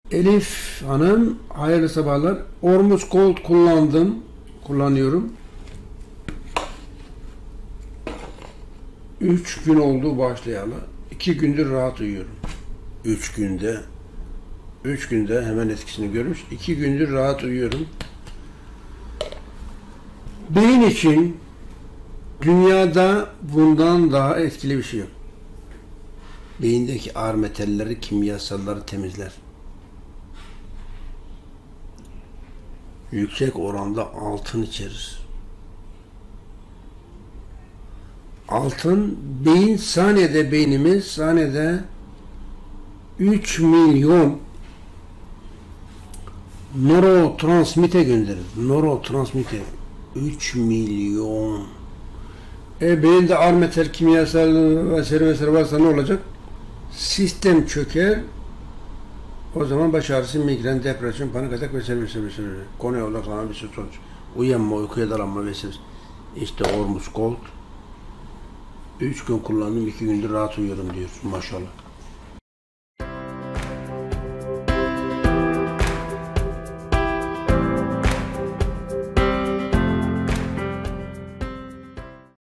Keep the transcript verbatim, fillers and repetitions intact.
Elif Hanım, hayırlı sabahlar. Ormuz Gold kullandım. Kullanıyorum. Üç gün oldu başlayalı. İki gündür rahat uyuyorum. Üç günde. Üç günde hemen etkisini görmüş. İki gündür rahat uyuyorum. Beyin için dünyada bundan daha etkili bir şey yok. Beyindeki ağır metalleri, kimyasalları temizler. Yüksek oranda altın içerir. Altın, beyin saniyede beynimiz saniyede üç milyon nörotransmite gönderir. Nörotransmite üç milyon. E beyinde ağır metal, kimyasal vesaire vesaire varsa ne olacak? Sistem çöker. O zaman baş ağrısı, migren, depresyon, panik atak vesaire vesaire vesaire. Konuya odaklanan bir sürü sonuç. Uyanma, uykuya dalanma vesaire. İşte Ormuz Gold. Üç gün kullandım, iki gündür rahat uyuyorum diyor. Maşallah.